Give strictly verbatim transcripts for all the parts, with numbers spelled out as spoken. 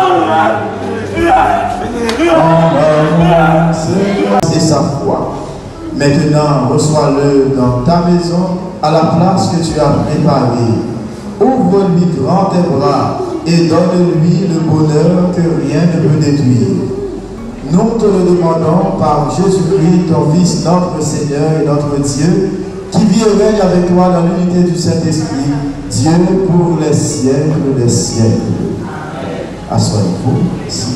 C'est sa foi. Maintenant, reçois-le dans ta maison, à la place que tu as préparée. Ouvre-lui grand tes bras et donne-lui le bonheur que rien ne peut détruire. Nous te le demandons par Jésus-Christ, ton Fils, notre Seigneur et notre Dieu, qui vit et règne avec toi dans l'unité du Saint-Esprit, Dieu pour les siècles des siècles. Assoyez-vous ici.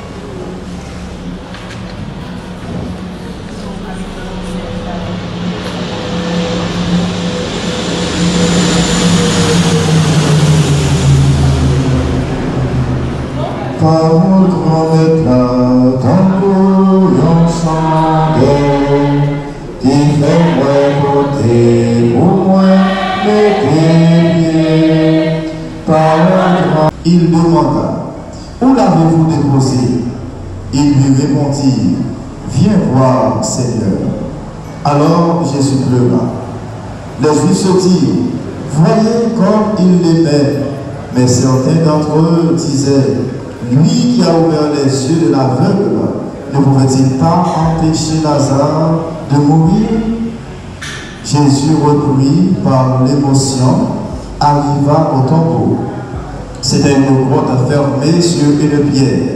Par mon grand éclat, ton bouillon chandelle, qui fait moi côté pour moi mes pieds. Par mon grand... Il demanda, où l'avez-vous déposé? Il lui répondit, viens voir, Seigneur. Alors Jésus pleura. Les Juifs se dirent, voyez comme il l'aimait. Mais certains d'entre eux disaient, lui qui a ouvert les yeux de l'aveugle, ne pouvait-il pas empêcher Lazare de mourir? Jésus, repris par l'émotion, arriva au tombeau. C'était une grotte fermée sur une pierre.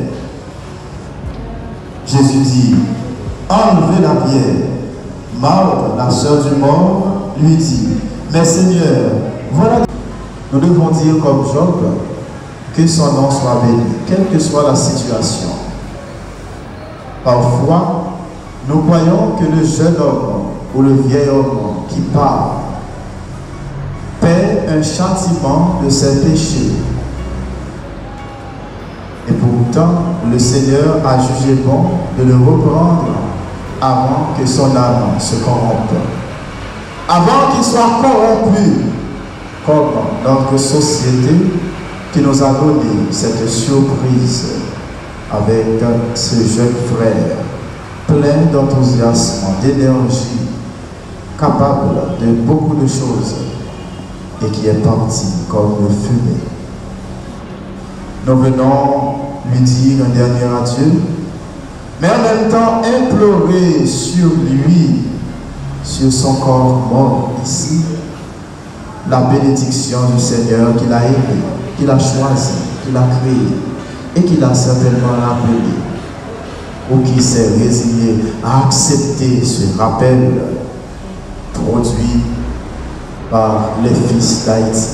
Jésus dit, enlevez la pierre. Marthe, la sœur du mort, lui dit, mais Seigneur, voilà. Nous devons dire comme Job, que son nom soit béni, quelle que soit la situation. Parfois, nous croyons que le jeune homme ou le vieil homme qui parle paie un châtiment de ses péchés. Et pourtant, le Seigneur a jugé bon de le reprendre avant que son âme se corrompe. Avant qu'il soit corrompu, comme notre société qui nous a donné cette surprise avec ce jeune frère plein d'enthousiasme, d'énergie, capable de beaucoup de choses et qui est parti comme une fumée. Nous venons lui dire un dernier adieu, mais en même temps implorer sur lui, sur son corps mort ici, la bénédiction du Seigneur qu'il a aimé, qu'il a choisi, qu'il a créé et qu'il a certainement appelé, ou qui s'est résigné à accepter ce rappel produit par les fils d'Haïti.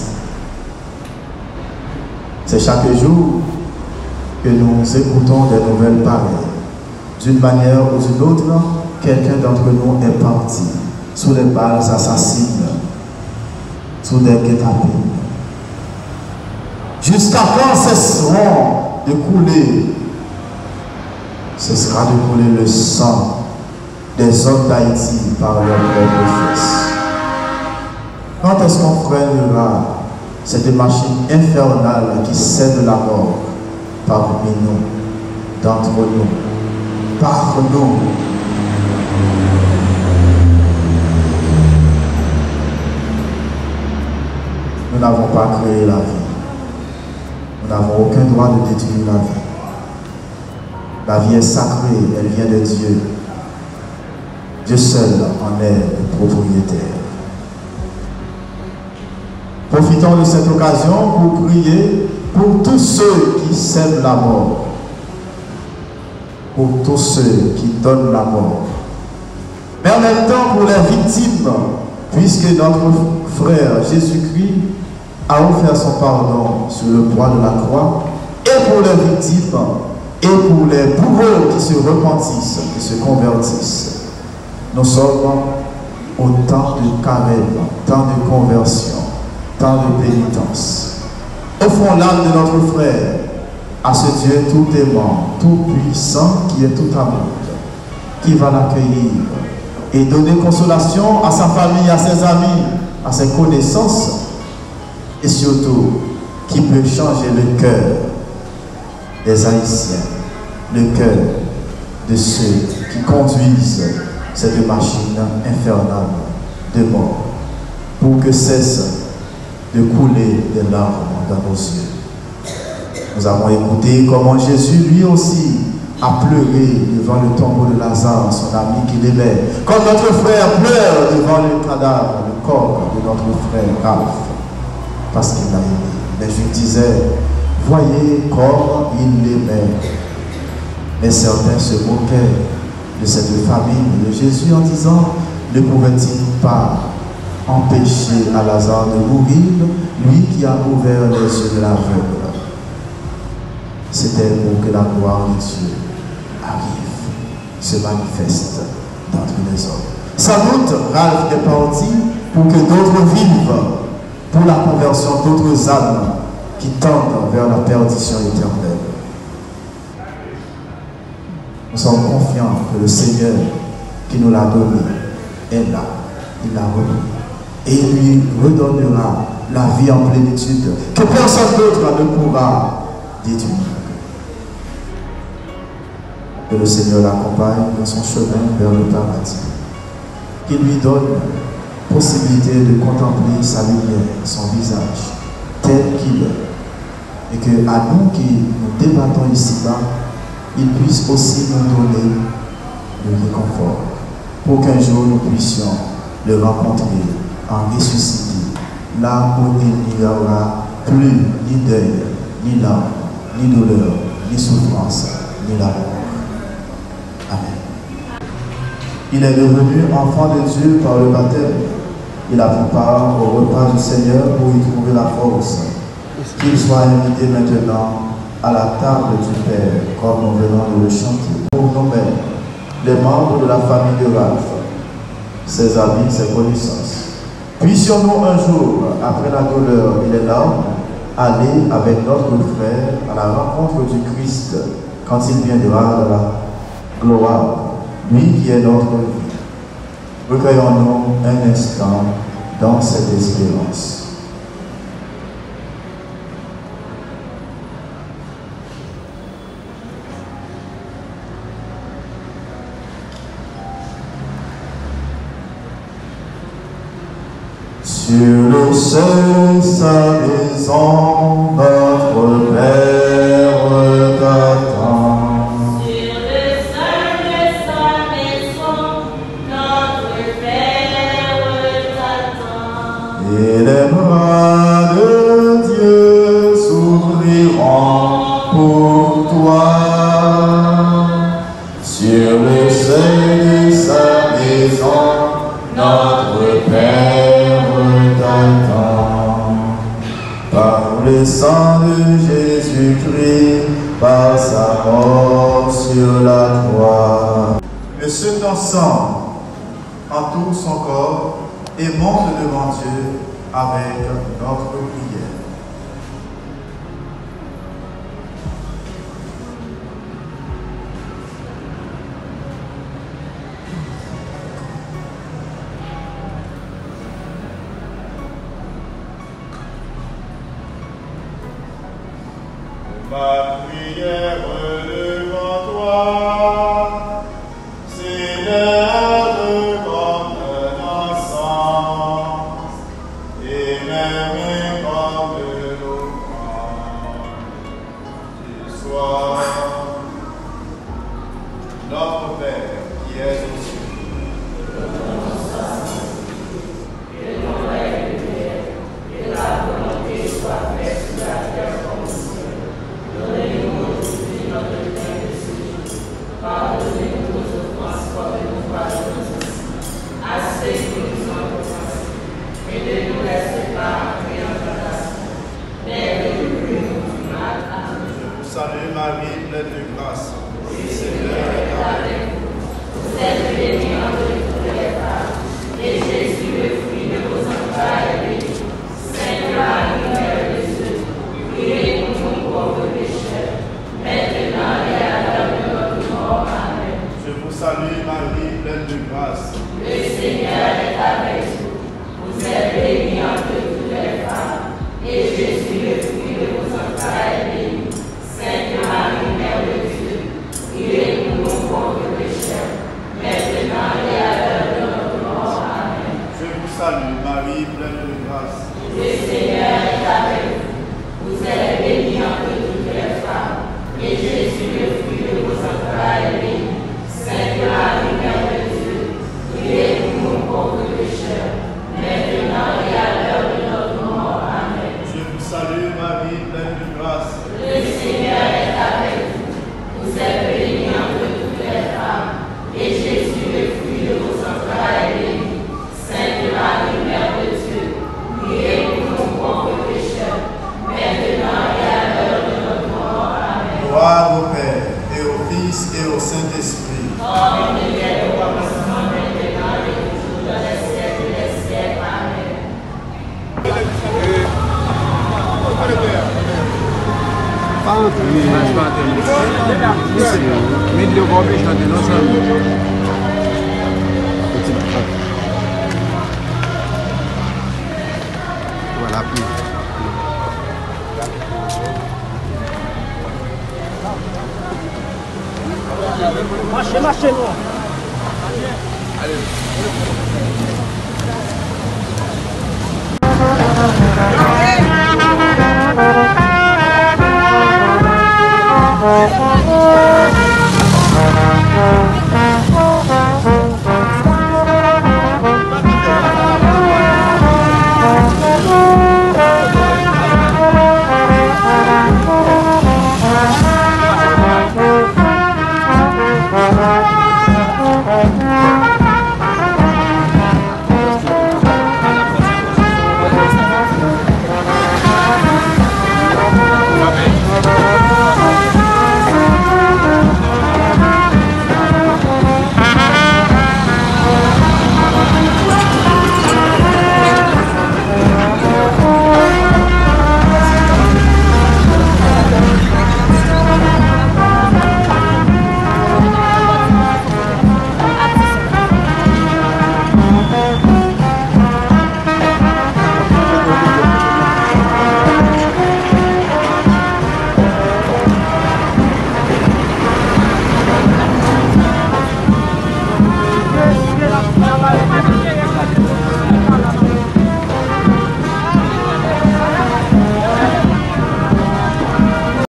C'est chaque jour que nous écoutons des nouvelles pareilles. D'une manière ou d'une autre, quelqu'un d'entre nous est parti sous les balles assassines, sous des guet-apens. Jusqu'à quand cesseront de couler? Ce sera de couler le sang des hommes d'Haïti par leur propre fils. Quand est-ce qu'on freinera cette machine infernale qui sème la mort parmi nous, d'entre nous, par nous? Nous n'avons pas créé la vie. Nous n'avons aucun droit de détruire la vie. La vie est sacrée, elle vient de Dieu. Dieu seul en est le propriétaire. Profitons de cette occasion pour prier pour tous ceux qui sèment la mort, pour tous ceux qui donnent la mort, mais en même temps pour les victimes, puisque notre frère Jésus-Christ a offert son pardon sur le bois de la croix, et pour les victimes, et pour les bourreaux qui se repentissent, qui se convertissent. Nous sommes au temps de carême, temps de conversion, temps de pénitence. Offrons l'âme de notre frère à ce Dieu tout aimant, tout puissant, qui est tout amour, qui va l'accueillir et donner consolation à sa famille, à ses amis, à ses connaissances, et surtout qui peut changer le cœur des Haïtiens, le cœur de ceux qui conduisent cette machine infernale de mort, pour que cesse de couler des larmes dans nos yeux. Nous avons écouté comment Jésus, lui aussi, a pleuré devant le tombeau de Lazare, son ami qu'il aimait. Comme notre frère pleure devant le cadavre, le corps de notre frère Ralph, parce qu'il l'a aimé. Mais je disais, voyez comme il l'aimait. Mais certains se moquaient de cette famille de Jésus en disant, ne pouvait-il pas empêcher à Lazare de mourir, lui qui a ouvert les yeux de l'aveugle? C'était pour que la gloire de Dieu arrive, se manifeste d'entre les hommes. Sans doute, Ralph est parti pour que d'autres vivent, pour la conversion d'autres âmes qui tendent vers la perdition éternelle. Nous sommes confiants que le Seigneur qui nous l'a donné est là, il l'a remis. Et il lui redonnera la vie en plénitude que personne d'autre ne pourra détruire. Que le Seigneur l'accompagne dans son chemin vers le paradis. Qu'il lui donne possibilité de contempler sa lumière, son visage, tel qu'il est. Et que à nous qui nous débattons ici-bas, il puisse aussi nous donner le réconfort pour qu'un jour nous puissions le rencontrer en ressuscité, là où il n'y aura plus ni deuil, ni larmes, ni douleur, ni souffrance, ni la mort. Amen. Il est devenu enfant de Dieu par le baptême. Il a pris part au repas du Seigneur pour y trouver la force. Qu'il soit invité maintenant à la table du Père, comme nous venons de le chanter. Pour nous-mêmes, les membres de la famille de Ralph, ses amis, ses connaissances. Puissions-nous un jour, après la douleur et les larmes, aller avec notre frère à la rencontre du Christ quand il viendra de la gloire, lui qui est notre vie. Recueillons-nous un instant dans cette espérance. Sur le seuil sa maison, notre Père t'attend. Sur le seuil de sa maison, notre Père t'attend. Et les bras de Dieu s'ouvriront pour toi. Sur le seuil de sa maison, notre Père par le sang de Jésus-Christ, par sa mort sur la croix. Le ceux ensemble entoure son corps et monte devant Dieu avec notre prière. Ma prière devant toi, Seigneur, comme un encens, et même comme l'offrande du soir. Notre Père qui es aux cieux, Que ton règne vienne, que ta volonté soit faite sur la terre comme au ciel. Donnez-nous aujourd'hui notre pain de ce jour. Pardonnez-nous nos offenses comme nous pardonnons aussi à ceux qui nous ont offensés. Et ne nous laissez pas entrer en tentation, mais délivre-nous du mal. Amen. je vous salue Marie, pleine de grâce. Le Seigneur est avec vous. Vous êtes bénie entre toutes les femmes, et Jésus, le fruit de vos entrailles, est béni. Sainte Marie, Mère de Dieu, priez pour nous pauvres pécheurs, maintenant et à l'heure de notre mort. Amen. Je vous salue Marie, pleine de grâce. Le Seigneur est avec vous. Vous êtes bénie entre toutes les femmes, et Jésus, le fruit de vos entrailles, est béni. Sainte Marie, Mère de Dieu, priez pour nous pauvres pécheurs, maintenant et à l'heure de notre mort. Amen. Je vous salue Marie, pleine de grâce. Le Seigneur est avec vous. Vous êtes bénie entre toutes les femmes, Gloire au Père, et au Fils, et au Saint-Esprit. Comme il est au commencement, maintenant et toujours, dans les siècles des siècles. Amen. Voilà, plus. Marchez, marchez, moi. Allez.